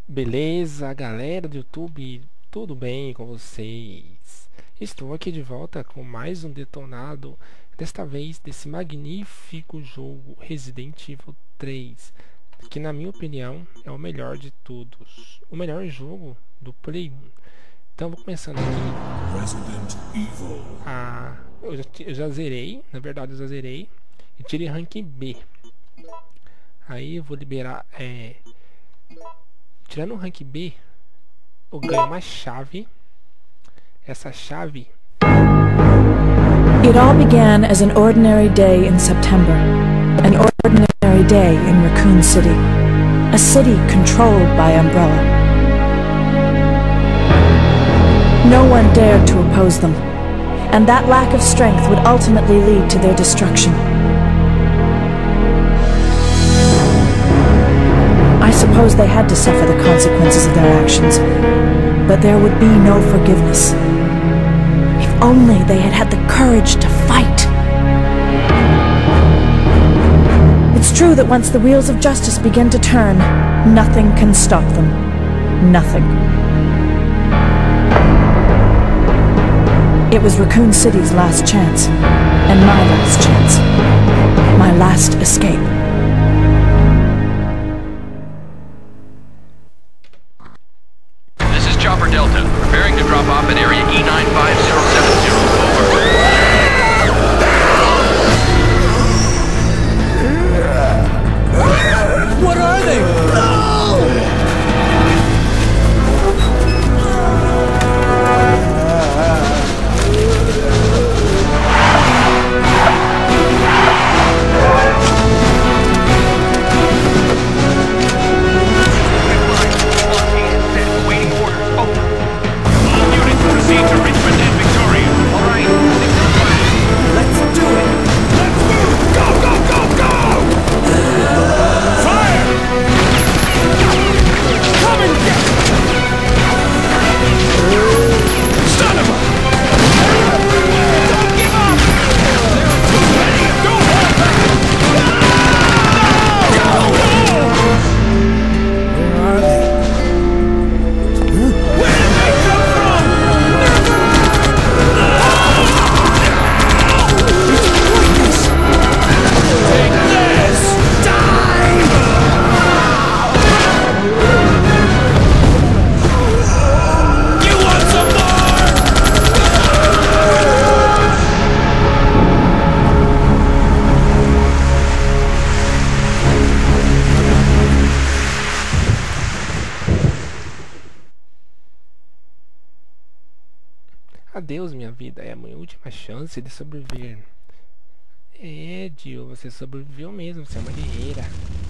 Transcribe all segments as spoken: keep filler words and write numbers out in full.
Beleza, galera do YouTube, tudo bem com vocês? Estou aqui de volta com mais um detonado, desta vez desse magnífico jogo Resident Evil três, que na minha opinião é o melhor de todos, o melhor jogo do Play um. Então vou começando aqui. Resident Evil. Ah, eu, já, eu já zerei, na verdade eu já zerei e tirei rank B. Aí eu vou liberar, é... tirando o rank B, eu ganho uma chave. Essa chave... It all began as an ordinary day in September. An ordinary day in Raccoon City. A city controlled by Umbrella. No one dared to oppose them, and that lack of strength would ultimately lead to their destruction. I suppose they had to suffer the consequences of their actions, but there would be no forgiveness. If only they had had the courage to fight. It's true that once the wheels of justice begin to turn, nothing can stop them. Nothing. It was Raccoon City's last chance, and my last chance. My last escape. This is Chopper Delta, preparing to drop off at area E nine five zero seven zero. Over. What are they? No! Adeus, minha vida, é a minha última chance de sobreviver. É, Jill, você sobreviveu mesmo, você é uma guerreira.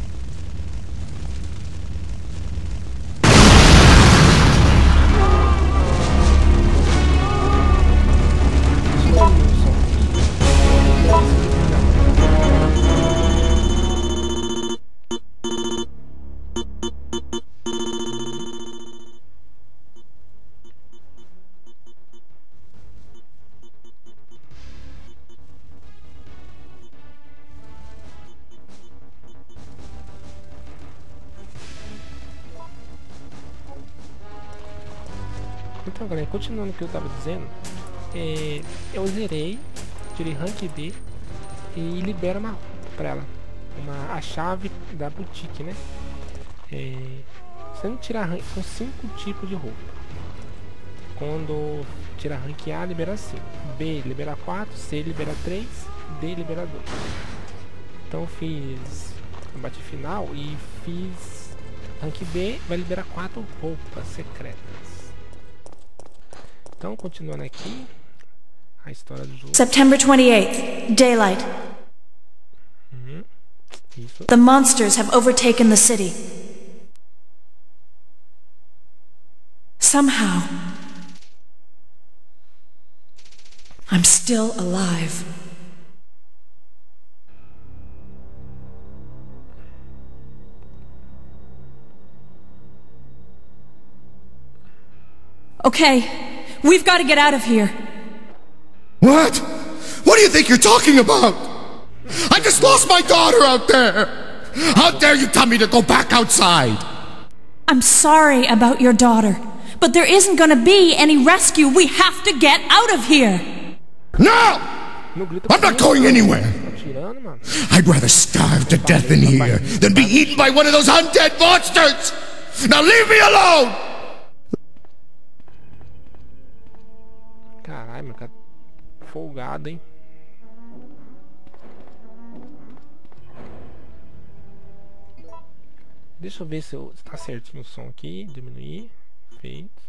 Então, galera, continuando o que eu tava dizendo, é, eu zerei, tirei rank B e libera uma roupa pra ela, uma, a chave da boutique, né? É, você não tira rank com cinco tipos de roupa. Quando tira rank A, libera cinco, B libera quatro, C libera três, D libera dois. Então eu fiz combate final e fiz rank B, vai liberar quatro roupas secretas. Então, continuando aqui, a história do jogo. September twenty-eighth, daylight. Uhum. Isso. The monsters have overtaken the city. Somehow, I'm still alive. Okay, we've got to get out of here. What? What do you think you're talking about? I just lost my daughter out there! How dare you tell me to go back outside? I'm sorry about your daughter, but there isn't gonna be any rescue. We have to get out of here. No! I'm not going anywhere. I'd rather starve to death in here than be eaten by one of those undead monsters. Now leave me alone! Caralho, meu cara. Folgado, hein? Deixa eu ver se, eu, se tá certinho o som aqui. Diminuir. Feito.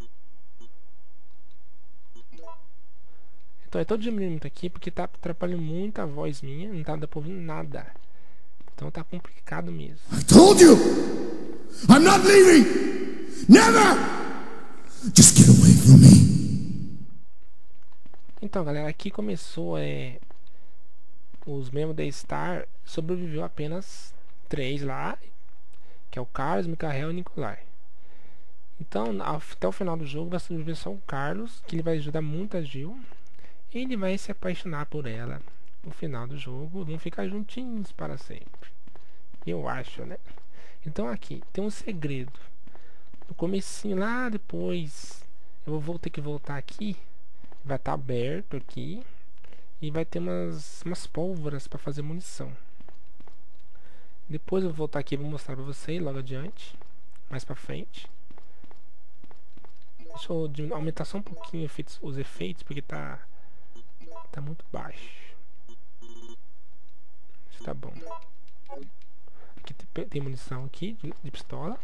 Então eu tô diminuindo muito aqui porque tá atrapalhando muito a voz minha. Não tá dando pra ouvir nada. Então tá complicado mesmo. I told you! I'm not leaving! Never! Just get away from me. Então galera, aqui começou é, os membros da Star. Sobreviveu apenas três lá, que é o Carlos, Micael e Nikolai. Então até o final do jogo vai sobreviver só o Carlos, que ele vai ajudar muito a Jill. E ele vai se apaixonar por ela. No final do jogo vão ficar juntinhos para sempre, eu acho, né? Então aqui tem um segredo. No comecinho lá depois eu vou ter que voltar aqui. Vai estar aberto aqui. E vai ter umas, umas pólvoras para fazer munição. Depois eu vou voltar aqui e vou mostrar para vocês logo adiante. Mais para frente. Deixa eu aumentar só um pouquinho os efeitos, porque tá, tá muito baixo. Isso tá bom. Aqui tem, tem munição aqui de, de pistola.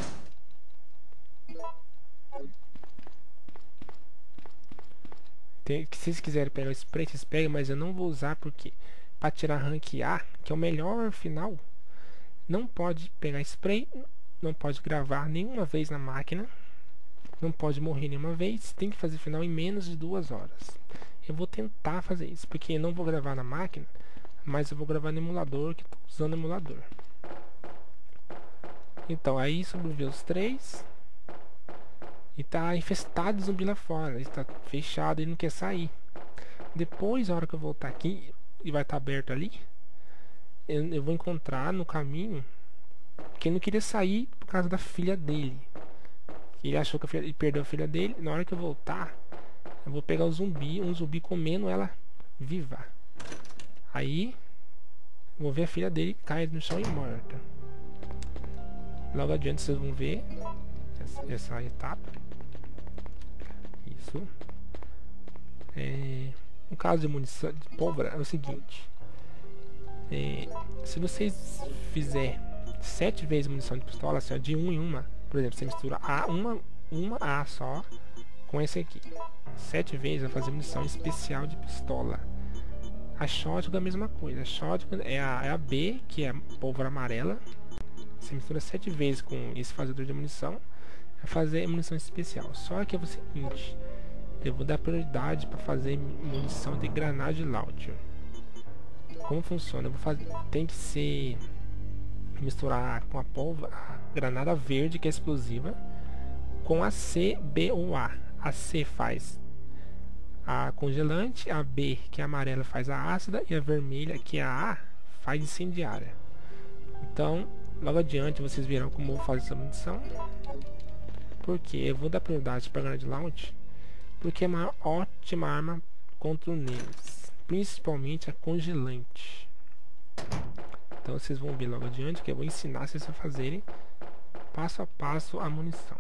Tem, se vocês quiserem pegar o spray, vocês pegam, mas eu não vou usar porque para tirar rank A, que é o melhor final, não pode pegar spray, não pode gravar nenhuma vez na máquina, não pode morrer nenhuma vez, tem que fazer final em menos de duas horas. Eu vou tentar fazer isso, porque eu não vou gravar na máquina, mas eu vou gravar no emulador, que estou usando o emulador. Então aí sobreviveu os três. E tá infestado de zumbi lá fora. Está fechado e não quer sair. Depois, a hora que eu voltar aqui, e vai estar aberto ali, eu, eu vou encontrar no caminho que ele não queria sair por causa da filha dele. Ele achou que a filha, ele perdeu a filha dele. Na hora que eu voltar, eu vou pegar o zumbi, um zumbi comendo ela viva. Aí eu vou ver a filha dele cair no chão e morta. Logo adiante vocês vão ver essa, essa etapa. Isso. É, no caso de munição de pólvora é o seguinte. É, se vocês fizer sete vezes munição de pistola, assim, ó, de um em uma, por exemplo, você mistura A, uma, uma A só com esse aqui. Sete vezes vai fazer munição especial de pistola. A shotgun é a mesma coisa. A shotgun é a, é a B, que é a pólvora amarela. Você mistura sete vezes com esse fazedor de munição, vai fazer munição especial. Só que é o seguinte, eu vou dar prioridade para fazer munição de granade launcher. Como funciona? Eu vou fazer, tem que ser misturar com a pólvora, a granada verde, que é explosiva, com a C, B ou A. A C faz a congelante, a B, que é a amarela, faz a ácida, e a vermelha, que é a A, faz incendiária. Então, logo adiante vocês verão como eu vou fazer essa munição. Porque eu vou dar prioridade para a granade launch, porque é uma ótima arma contra o neles, principalmente a congelante. Então vocês vão ver logo adiante que eu vou ensinar vocês a fazerem passo a passo a munição.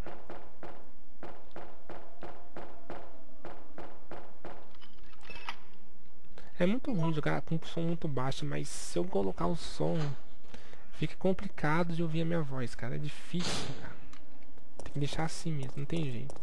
É muito ruim jogar com som muito baixo, mas se eu colocar o som, fica complicado de ouvir a minha voz, cara. É difícil, cara. Tem que deixar assim mesmo, não tem jeito.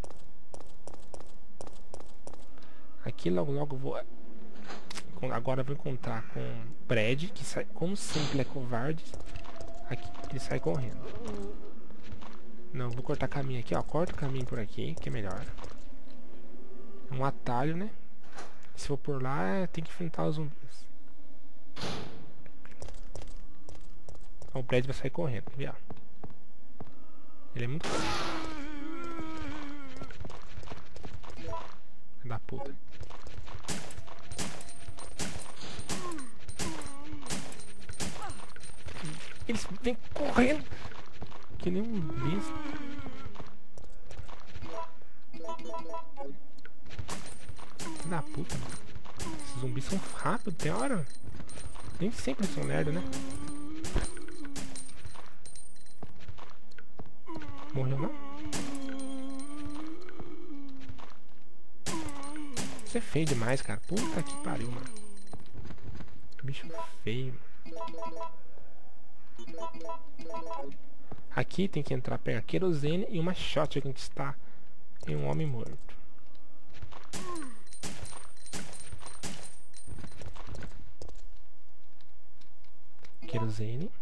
Aqui logo logo eu vou... Agora eu vou encontrar com o Brad, que sai, como sempre, ele é covarde. Aqui, ele sai correndo. Não, vou cortar caminho aqui, ó. Corta o caminho por aqui, que é melhor. É um atalho, né? Se for por lá, tem que enfrentar os zumbis. O Brad vai sair correndo, quer ver, ó. Ele é muito forte. Da puta. Eles vêm correndo. que nem um bicho. Da puta, mano. Esses zumbis são rápidos, tem hora. Nem sempre são merda, né? Morreu não? Isso é feio demais, cara. Puta que pariu, mano. Bicho feio. Aqui tem que entrar, pegar querosene e uma shotgun que está em um homem morto. Querosene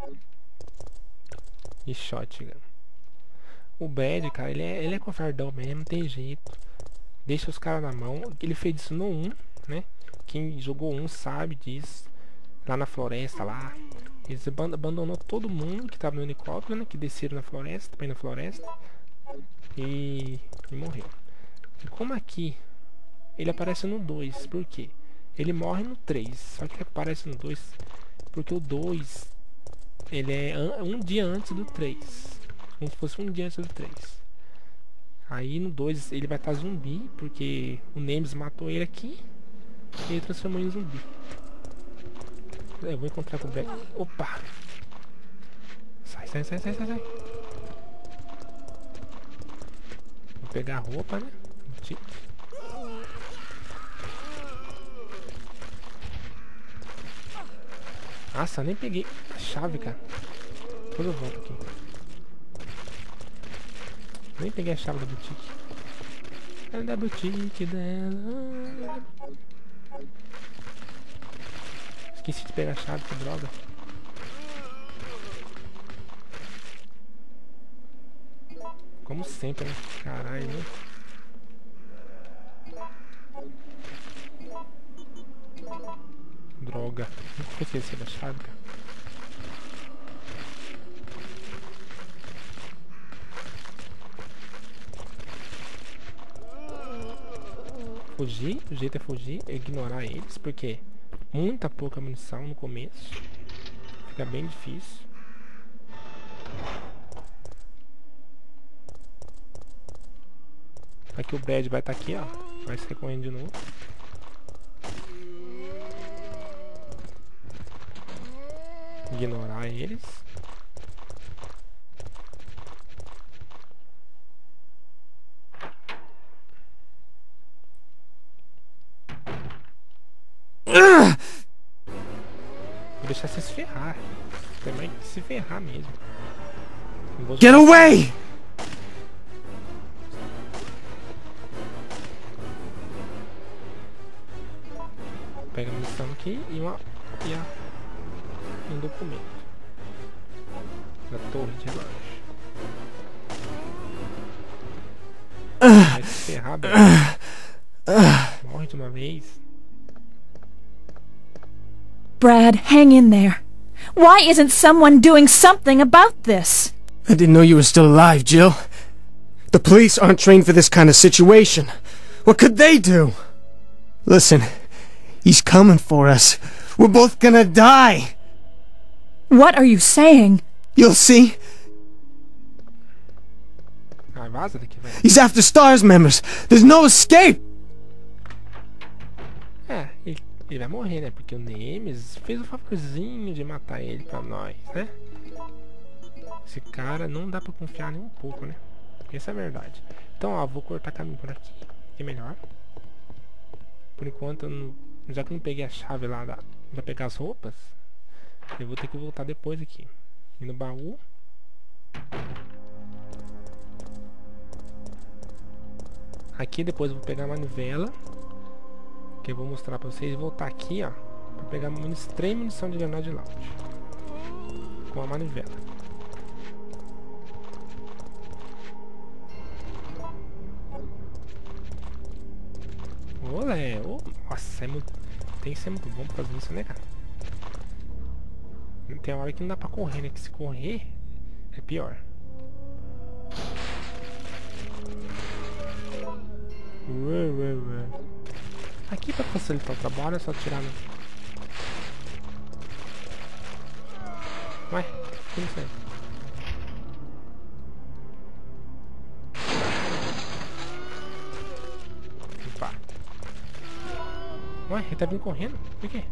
e shotgun. O Bad, cara, ele é, ele é covardão mesmo, não tem jeito. Deixa os caras na mão. Ele fez isso no um, né? Quem jogou um sabe disso. Lá na floresta, lá. Eles abandonou todo mundo que tava no helicóptero, né? Que desceram na floresta, pra ir na floresta. E, e morreu. E como aqui ele aparece no dois, por quê? Ele morre no três, só que ele aparece no dois porque o dois ele é um dia antes do três. Como se fosse um dia antes do três. Aí no dois ele vai estar zumbi, porque o Nemesis matou ele aqui e ele transformou em zumbi. Eu vou encontrar com o Black. Opa! Sai, sai, sai, sai, sai, sai. Vou pegar a roupa, né? Nossa, eu nem peguei a chave, cara. Depois eu volto aqui. Nem peguei a chave da boutique. É da boutique dela. Esqueci de pegar a chave, que droga. Como sempre, né? Caralho, né? Droga. Nunca esqueci da chave, cara. Fugir, o jeito é fugir, é ignorar eles, porque muita pouca munição no começo. Fica bem difícil. Aqui o Bad vai estar aqui, ó. Vai sair correndo de novo. Ignorar eles. Vou deixar você se ferrar. Também se ferrar mesmo. Get away! Pega a munição aqui e uma e a, um documento da torre de relógio. Vai se ferrar, bem. Morre de uma vez. Brad, hang in there. Why isn't someone doing something about this? I didn't know you were still alive, Jill. The police aren't trained for this kind of situation. What could they do? Listen, he's coming for us. We're both gonna die. What are you saying? You'll see. Ah, vaza daqui, vai. He's after STARS members. There's no escape. É, ele, ele vai morrer, né? Porque o Nemesis fez o favorzinho de matar ele pra nós, né? Esse cara não dá pra confiar nem um pouco, né? Essa é a verdade. Então, ó, vou cortar caminho por aqui, que é melhor. Por enquanto, eu não, já que eu não peguei a chave lá da, pra pegar as roupas, eu vou ter que voltar depois aqui. E no baú. Aqui depois eu vou pegar a manivela, que eu vou mostrar pra vocês, e voltar aqui, ó, pra pegar munição, três munição de granada de launch com a manivela. Olé, oh, nossa, é muito, tem que ser muito bom pra fazer isso, né, cara? Tem hora que não dá pra correr, né? Que se correr é pior. Ué, ué, ué. Aqui pra facilitar o trabalho é só tirar no... Ué, que isso aí? Ué, ele tá vindo correndo? Por quê?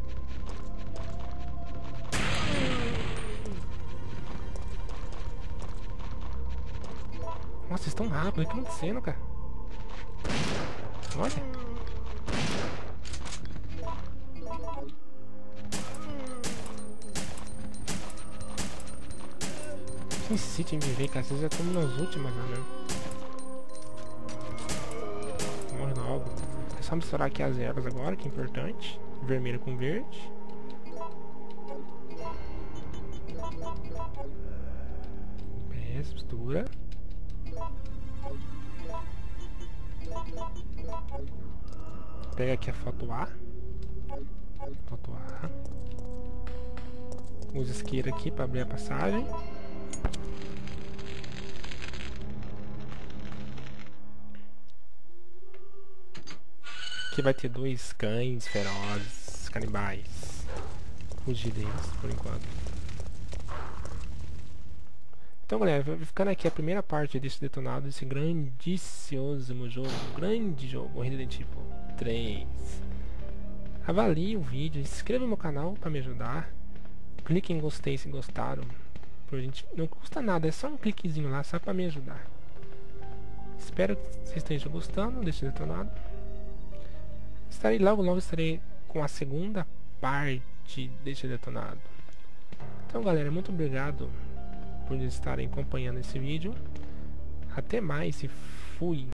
Nossa, vocês estão rápidos. O que tá acontecendo, cara? Olha. Insiste em me ver, cara. Vocês já estão nas últimas, né? Morre logo. É só misturar aqui as ervas agora, que é importante. Vermelho com verde. Peça, mistura. Pega aqui a foto A. Foto A. Usa isqueiro aqui para abrir a passagem. Aqui vai ter dois cães ferozes, canibais. Fugir deles por enquanto. Então, galera, vai ficando aqui a primeira parte desse detonado, desse grandíssimo jogo. Grande jogo, Resident Evil três. Avalie o vídeo, inscreva no meu canal para me ajudar. Clique em gostei se gostaram. Por gente, não custa nada, é só um cliquezinho lá, só para me ajudar. Espero que vocês estejam gostando desse detonado. Estarei logo, logo estarei com a segunda parte desse detonado. Então, galera, muito obrigado por estarem acompanhando esse vídeo. Até mais e fui!